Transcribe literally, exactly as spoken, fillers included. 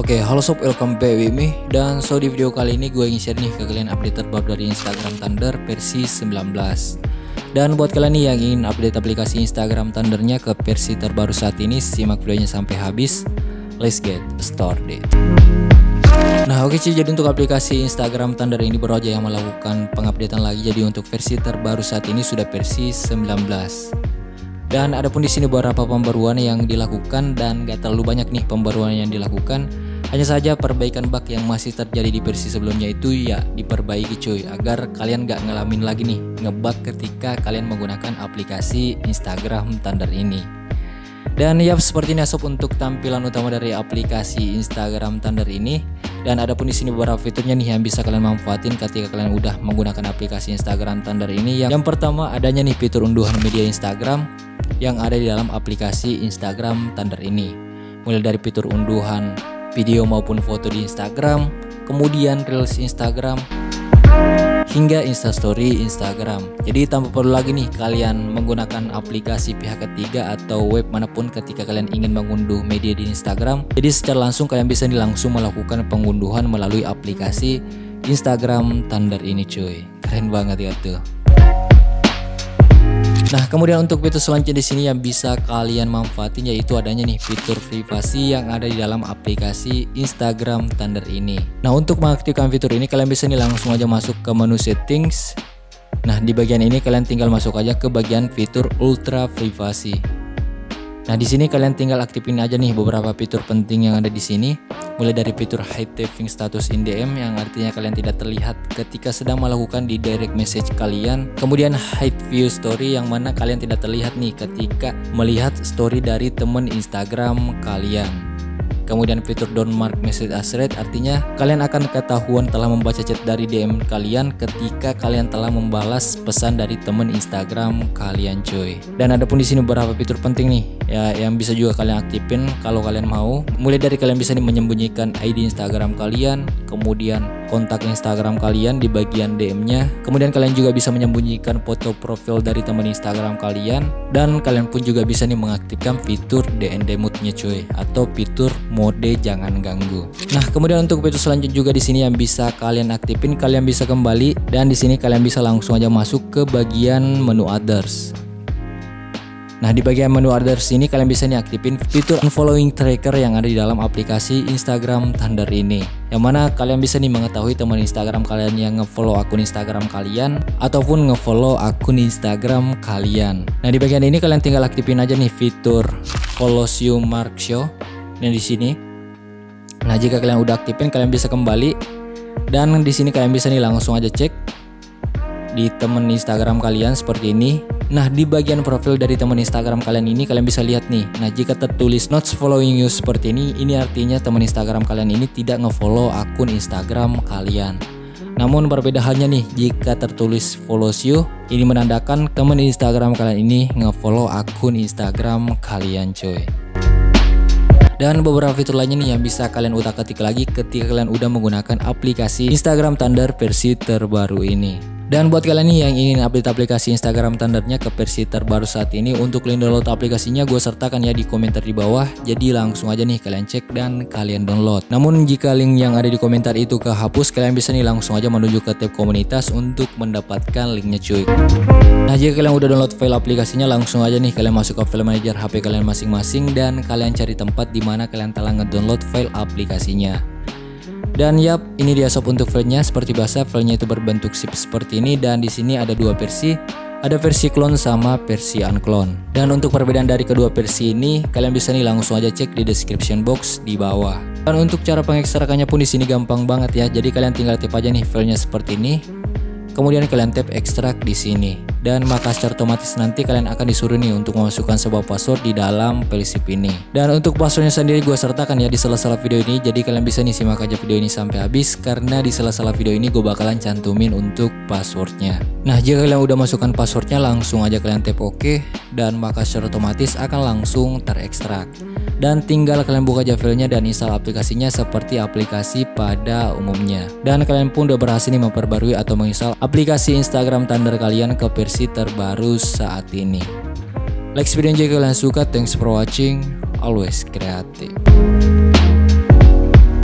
Oke, halo sob, welcome back with me. Dan so di video kali ini gue ingin share nih ke kalian update terbaru dari Instagram Thunder versi sembilan belas. Dan buat kalian nih yang ingin update aplikasi Instagram Thundernya ke versi terbaru saat ini, simak videonya sampai habis. Let's get started. Nah oke cuy, jadi untuk aplikasi Instagram Thunder ini baru aja yang melakukan pengupdatean lagi. Jadi untuk versi terbaru saat ini sudah versi sembilan belas. Dan ada pun di sini beberapa pembaruan yang dilakukan dan gak terlalu banyak nih pembaruan yang dilakukan. Hanya saja perbaikan bug yang masih terjadi di versi sebelumnya itu ya diperbaiki cuy, agar kalian gak ngalamin lagi nih ngebug ketika kalian menggunakan aplikasi Instagram Thunder ini. Dan ya seperti ini sob untuk tampilan utama dari aplikasi Instagram Thunder ini. Dan ada pun di sini beberapa fiturnya nih yang bisa kalian manfaatin ketika kalian udah menggunakan aplikasi Instagram Thunder ini. Yang pertama adanya nih fitur unduhan media Instagram yang ada di dalam aplikasi Instagram Thunder ini. Mulai dari fitur unduhan video maupun foto di Instagram, kemudian Reels Instagram, hingga Instastory Instagram. Jadi tanpa perlu lagi nih kalian menggunakan aplikasi pihak ketiga atau web manapun ketika kalian ingin mengunduh media di Instagram. Jadi secara langsung kalian bisa nih langsung melakukan pengunduhan melalui aplikasi Instagram Thunder ini cuy. Keren banget ya tuh. Nah kemudian untuk fitur selanjutnya di sini yang bisa kalian manfaatin yaitu adanya nih fitur privasi yang ada di dalam aplikasi Instagram Thunder ini. Nah untuk mengaktifkan fitur ini kalian bisa nih langsung aja masuk ke menu settings. Nah di bagian ini kalian tinggal masuk aja ke bagian fitur ultra privasi. Nah di sini kalian tinggal aktifin aja nih beberapa fitur penting yang ada di sini. Mulai dari fitur hide tapping status in D M yang artinya kalian tidak terlihat ketika sedang melakukan di direct message kalian. Kemudian hide view story yang mana kalian tidak terlihat nih ketika melihat story dari teman Instagram kalian. Kemudian fitur don't mark message as read artinya kalian akan ketahuan telah membaca chat dari D M kalian ketika kalian telah membalas pesan dari teman Instagram kalian cuy. Dan ada pun di sini beberapa fitur penting nih ya yang bisa juga kalian aktifin kalau kalian mau. Mulai dari kalian bisa nih menyembunyikan I D Instagram kalian, kemudian kontak Instagram kalian di bagian D M-nya. Kemudian kalian juga bisa menyembunyikan foto profil dari teman Instagram kalian, dan kalian pun juga bisa nih mengaktifkan fitur D N D mode-nya cuy atau fitur mode jangan ganggu. Nah, kemudian untuk fitur selanjutnya juga di sini yang bisa kalian aktifin, kalian bisa kembali dan di sini kalian bisa langsung aja masuk ke bagian menu others. Nah, di bagian menu others ini kalian bisa nih aktifin fitur unfollowing tracker yang ada di dalam aplikasi Instagram Thunder ini. Yang mana kalian bisa nih mengetahui teman Instagram kalian yang ngefollow akun Instagram kalian ataupun ngefollow akun Instagram kalian. Nah, di bagian ini kalian tinggal aktifin aja nih fitur follows you mark show. Dan di sini, nah jika kalian udah aktifin kalian bisa kembali dan di sini kalian bisa nih langsung aja cek di teman Instagram kalian seperti ini. Nah di bagian profil dari teman Instagram kalian ini kalian bisa lihat nih. Nah jika tertulis not following you seperti ini, ini artinya teman Instagram kalian ini tidak ngefollow akun Instagram kalian. Namun berbeda halnya nih jika tertulis follows you, ini menandakan teman Instagram kalian ini ngefollow akun Instagram kalian cuy. Dan beberapa fitur lainnya nih yang bisa kalian utak-atik lagi ketika kalian udah menggunakan aplikasi Instagram Thunder versi terbaru ini. Dan buat kalian nih yang ingin update aplikasi Instagram Thundernya ke versi terbaru saat ini, untuk link download aplikasinya gue sertakan ya di komentar di bawah. Jadi langsung aja nih kalian cek dan kalian download. Namun jika link yang ada di komentar itu kehapus, kalian bisa nih langsung aja menuju ke tab komunitas untuk mendapatkan linknya cuy. Nah jika kalian udah download file aplikasinya, langsung aja nih kalian masuk ke file manager H P kalian masing-masing dan kalian cari tempat di mana kalian telah ngedownload file aplikasinya. Dan yap, ini dia sob untuk filenya. Seperti biasa filenya itu berbentuk zip seperti ini dan di sini ada dua versi. Ada versi clone sama versi unclone. Dan untuk perbedaan dari kedua versi ini kalian bisa nih langsung aja cek di description box di bawah. Dan untuk cara pengekstrakannya pun di sini gampang banget ya. Jadi kalian tinggal tip aja nih filenya seperti ini. Kemudian kalian tap ekstrak di sini. Dan maka secara otomatis nanti kalian akan disuruh nih untuk memasukkan sebuah password di dalam file zip ini. Dan untuk passwordnya sendiri gue sertakan ya di sela-sela video ini. Jadi kalian bisa nih simak aja video ini sampai habis, karena di sela-sela video ini gue bakalan cantumin untuk passwordnya. Nah jika kalian udah masukkan passwordnya, langsung aja kalian tap OK. Dan maka secara otomatis akan langsung terekstrak. Dan tinggal kalian buka aja filenya dan install aplikasinya seperti aplikasi pada umumnya. Dan kalian pun udah berhasil nih memperbarui atau menginstal aplikasi Instagram Thunder kalian ke versi terbaru saat ini. Like video jika kalian suka, thanks for watching, always creative.